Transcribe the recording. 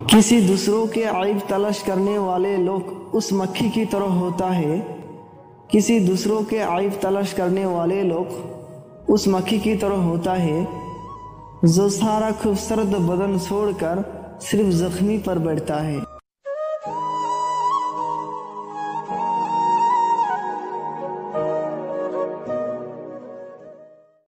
किसी दूसरों के आइब तलाश करने वाले लोग उस मक्खी की तरह होता है। किसी दूसरों के आइब तलाश करने वाले लोग उस मक्खी की तरह होता है जो सारा खूबसूरत बदन छोड़कर सिर्फ जख्मी पर बैठता है।